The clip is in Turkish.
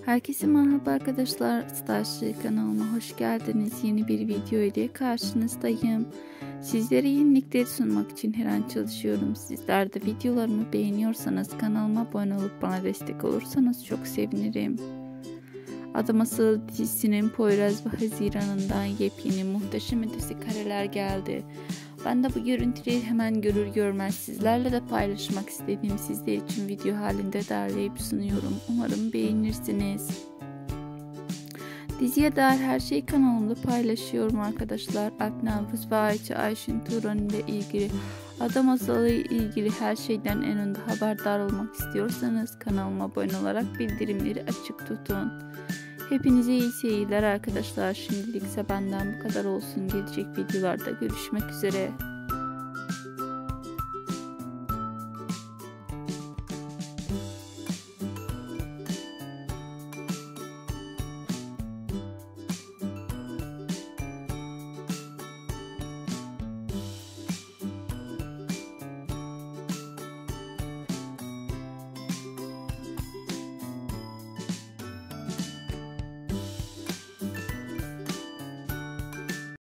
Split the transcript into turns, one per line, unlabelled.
Herkese merhaba arkadaşlar. Starship kanalıma hoş geldiniz. Yeni bir video ile karşınızdayım. Sizlere yenilikleri sunmak için her an çalışıyorum. Sizler de videolarımı beğeniyorsanız kanalıma abone olup bana destek olursanız çok sevinirim. Adam Asıl dizisinin Poyraz ve Haziran'ından yepyeni muhteşem ötesi kareler geldi. Ben de bu görüntüleri hemen görür görmez sizlerle de paylaşmak istedim. Sizler için video halinde derleyip sunuyorum. Umarım beğenirsiniz. Diziye dair her şeyi kanalımda paylaşıyorum arkadaşlar. Alp Navruz ve Ayşin Turan ile ilgili, Adam Asıl ile ilgili her şeyden en önde haberdar olmak istiyorsanız kanalıma abone olarak bildirimleri açık tutun. Hepinize iyi seyirler arkadaşlar. Şimdilikse benden bu kadar olsun. Gelecek videolarda görüşmek üzere.